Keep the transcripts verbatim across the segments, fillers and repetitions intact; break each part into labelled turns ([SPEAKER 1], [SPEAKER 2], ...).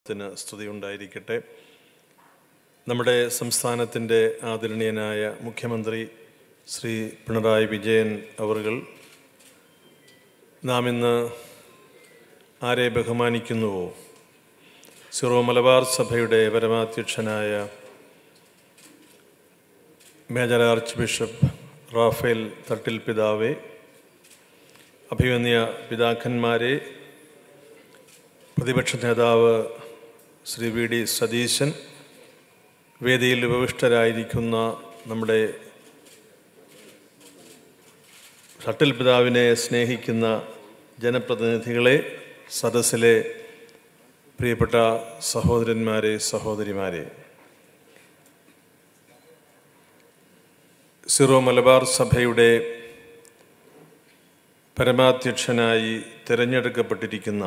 [SPEAKER 1] ത്തിന് സ്തുതിയുണ്ടായിരിക്കട്ടെ. നമ്മുടെ സംസ്ഥാനത്തിൻ്റെ ആദരണീയനായ മുഖ്യമന്ത്രി ശ്രീ പിണറായി വിജയൻ അവർകൾ നാം ഇന്ന് ആരെ ബഹുമാനിക്കുന്നുവോ, സിറോ മലബാർ സഭയുടെ പരമാധ്യക്ഷനായ major archbishop Raphael Thattil പിതാവേ, അഭിവന്യ പിതാക്കന്മാരെ, പ്രതിപക്ഷ നേതാവ് ശ്രീ വി ഡി സതീശൻ, വേദിയിൽ ഉപവിഷ്ടരായിരിക്കുന്ന നമ്മുടെ തട്ടിൽ പിതാവിനെ സ്നേഹിക്കുന്ന ജനപ്രതിനിധികളെ, സദസ്സിലെ പ്രിയപ്പെട്ട സഹോദരന്മാരെ, സഹോദരിമാരെ, സിറോ മലബാർ സഭയുടെ പരമാധ്യക്ഷനായി തിരഞ്ഞെടുക്കപ്പെട്ടിരിക്കുന്ന,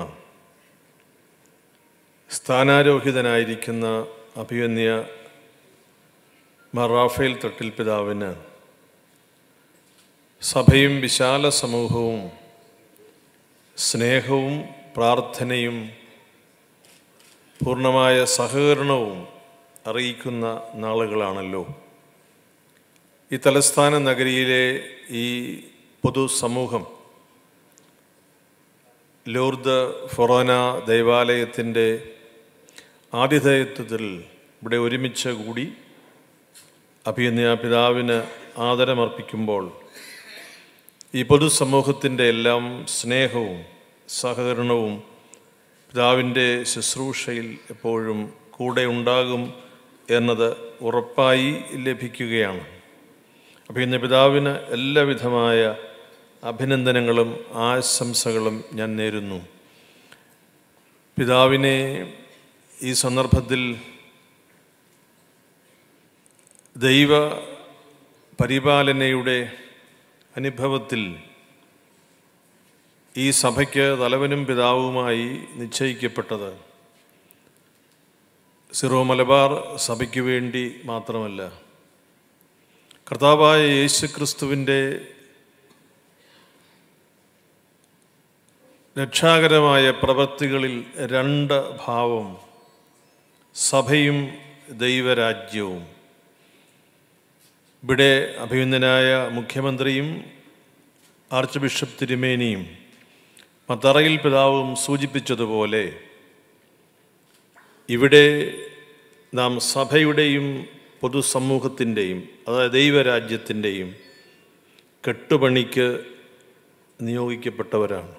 [SPEAKER 1] സ്ഥാനാരോഹിതനായിരിക്കുന്ന അഭിവന്യ മാർ റാഫേൽ തട്ടിൽ പിതാവിന് സഭയും വിശാല സമൂഹവും സ്നേഹവും പ്രാർത്ഥനയും പൂർണ്ണമായ സഹകരണവും അറിയിക്കുന്ന നാളുകളാണല്ലോ. ഈ തലസ്ഥാന നഗരിയിലെ ഈ പൊതുസമൂഹം ലൂർദ് ഫൊറോന ദൈവാലയത്തിൻ്റെ ആതിഥേയത്വത്തിൽ ഇവിടെ ഒരുമിച്ച് കൂടി അഭിവന്യ പിതാവിന് ആദരമർപ്പിക്കുമ്പോൾ ഈ പൊതുസമൂഹത്തിൻ്റെ എല്ലാം സ്നേഹവും സഹകരണവും പിതാവിൻ്റെ ശുശ്രൂഷയിൽ എപ്പോഴും കൂടെ ഉണ്ടാകും എന്നത് ഉറപ്പായി ലഭിക്കുകയാണ്. അഭിവന്യ പിതാവിന് എല്ലാവിധമായ അഭിനന്ദനങ്ങളും ആശംസകളും ഞാൻ നേരുന്നു. പിതാവിനെ ഈ സന്ദർഭത്തിൽ ദൈവ പരിപാലനയുടെ അനുഭവത്തിൽ ഈ സഭയ്ക്ക് തലവനും പിതാവുമായി നിശ്ചയിക്കപ്പെട്ടത് സിറോ മലബാർ സഭയ്ക്ക് വേണ്ടി മാത്രമല്ല, കർത്താവായ യേശു ക്രിസ്തുവിൻ്റെ രക്ഷാകരമായ പ്രവൃത്തികളിൽ രണ്ട് ഭാവം, സഭയും ദൈവരാജ്യവും. ഇവിടെ അഭിനന്ദനായ മുഖ്യമന്ത്രിയും ആർച്ച് ബിഷപ്പ് തിരുമേനിയും മത്തറയിൽ പിതാവും സൂചിപ്പിച്ചതുപോലെ, ഇവിടെ നാം സഭയുടെയും പൊതുസമൂഹത്തിൻ്റെയും, അതായത് ദൈവരാജ്യത്തിൻ്റെയും കെട്ടുപണിക്ക് നിയോഗിക്കപ്പെട്ടവരാണ്.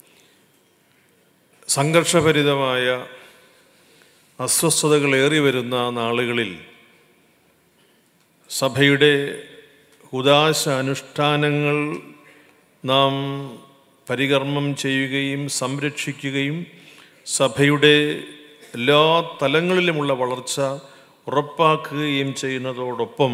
[SPEAKER 1] സംഘർഷഭരിതമായ അസ്വസ്ഥതകൾ ഏറി വരുന്ന നാളുകളിൽ സഭയുടെ ഉദാശ അനുഷ്ഠാനങ്ങൾ നാം പരികർമ്മം ചെയ്യുകയും സംരക്ഷിക്കുകയും സഭയുടെ എല്ലാ തലങ്ങളിലുമുള്ള വളർച്ച ഉറപ്പാക്കുകയും ചെയ്യുന്നതോടൊപ്പം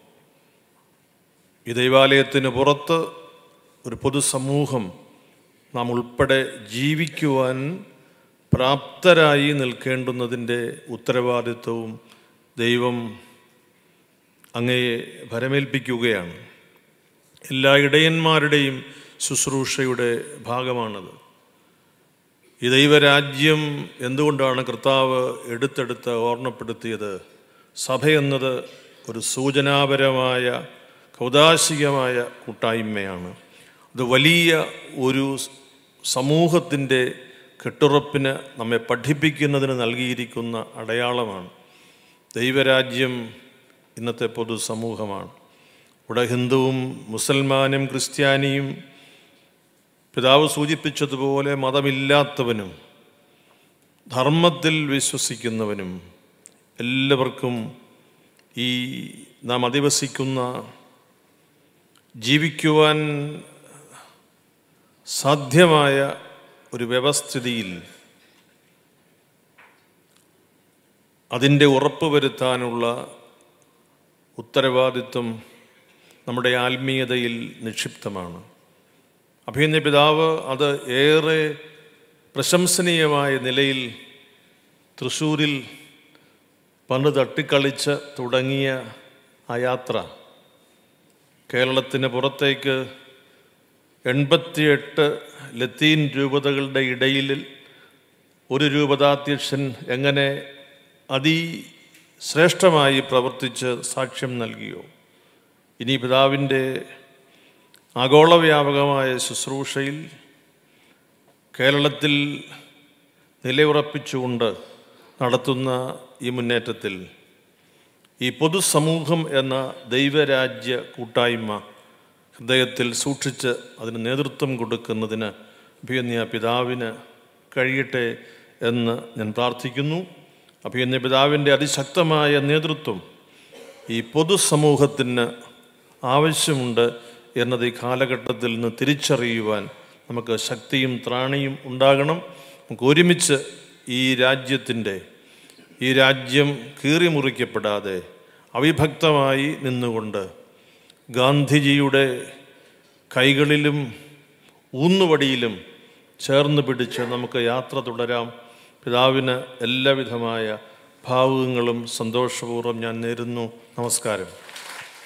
[SPEAKER 1] ഈ ദൈവാലയത്തിന് പുറത്ത് ഒരു പൊതുസമൂഹം നാം ഉൾപ്പെടെ ജീവിക്കുവാൻ പ്രാപ്തരായി നിൽക്കേണ്ടുന്നതിൻ്റെ ഉത്തരവാദിത്വവും ദൈവം അങ്ങയെ ഭരമേൽപ്പിക്കുകയാണ്. എല്ലാ ഇടയന്മാരുടെയും ശുശ്രൂഷയുടെ ഭാഗമാണത്. ഈ ദൈവരാജ്യം എന്തുകൊണ്ടാണ് കർത്താവ് എടുത്തെടുത്ത് ഓർമ്മപ്പെടുത്തിയത്? സഭയെന്നത് ഒരു സൂചനാപരമായ കൗദാശികമായ കൂട്ടായ്മയാണ്. അത് വലിയ ഒരു സമൂഹത്തിൻ്റെ കെട്ടുറപ്പിന് നമ്മെ പഠിപ്പിക്കുന്നതിന് നൽകിയിരിക്കുന്ന അടയാളമാണ്. ദൈവരാജ്യം ഇന്നത്തെ പൊതുസമൂഹമാണ്. ഇവിടെ ഹിന്ദുവും മുസൽമാനും ക്രിസ്ത്യാനിയും, പിതാവ് സൂചിപ്പിച്ചതുപോലെ മതമില്ലാത്തവനും ധർമ്മത്തിൽ വിശ്വസിക്കുന്നവനും എല്ലാവർക്കും ഈ നാം അധിവസിക്കുന്ന ജീവിക്കുവാൻ സാധ്യമായ ഒരു വ്യവസ്ഥിതിയിൽ അതിൻ്റെ ഉറപ്പ് വരുത്താനുള്ള ഉത്തരവാദിത്വം നമ്മുടെ ആത്മീയതയിൽ നിക്ഷിപ്തമാണ്. അഭിനന്ദ പിതാവ് അത് ഏറെ പ്രശംസനീയമായ നിലയിൽ തൃശ്ശൂരിൽ പണ്ട് തട്ടിക്കളിച്ച് തുടങ്ങിയ ആ യാത്ര കേരളത്തിന് പുറത്തേക്ക് എൺപത്തിയെട്ട് ലത്തീൻ രൂപതകളുടെ ഇടയിൽ ഒരു രൂപതാധ്യക്ഷൻ എങ്ങനെ അതിശ്രേഷ്ഠമായി പ്രവർത്തിച്ച് സാക്ഷ്യം നൽകിയോ, ഇനി പിതാവിൻ്റെ ആഗോളവ്യാപകമായ ശുശ്രൂഷയിൽ കേരളത്തിൽ നിലയുറപ്പിച്ചുകൊണ്ട് നടത്തുന്ന ഈ മുന്നേറ്റത്തിൽ ഈ പൊതുസമൂഹം എന്ന ദൈവരാജ്യ കൂട്ടായ്മ ഹൃദയത്തിൽ സൂക്ഷിച്ച് അതിന് നേതൃത്വം കൊടുക്കുന്നതിന് അഭിയന്യ പിതാവിന് കഴിയട്ടെ എന്ന് ഞാൻ പ്രാർത്ഥിക്കുന്നു. അഭിയന്യ പിതാവിൻ്റെ അതിശക്തമായ നേതൃത്വം ഈ പൊതുസമൂഹത്തിന് ആവശ്യമുണ്ട് എന്നത് ഈ കാലഘട്ടത്തിൽ നിന്ന് തിരിച്ചറിയുവാൻ നമുക്ക് ശക്തിയും ത്രാണിയും ഉണ്ടാകണം. നമുക്ക് ഒരുമിച്ച് ഈ രാജ്യത്തിൻ്റെ ഈ രാജ്യം കീറിമുറിക്കപ്പെടാതെ അവിഭക്തമായി നിന്നുകൊണ്ട് ഗാന്ധിജിയുടെ കൈകളിലും ഊന്നുവടിയിലും ചേർന്ന് പിടിച്ച് നമുക്ക് യാത്ര തുടരാം. പിതാവിന് എല്ലാവിധമായ ഭാവുകങ്ങളും സന്തോഷപൂർവ്വം ഞാൻ നേരുന്നു. നമസ്കാരം.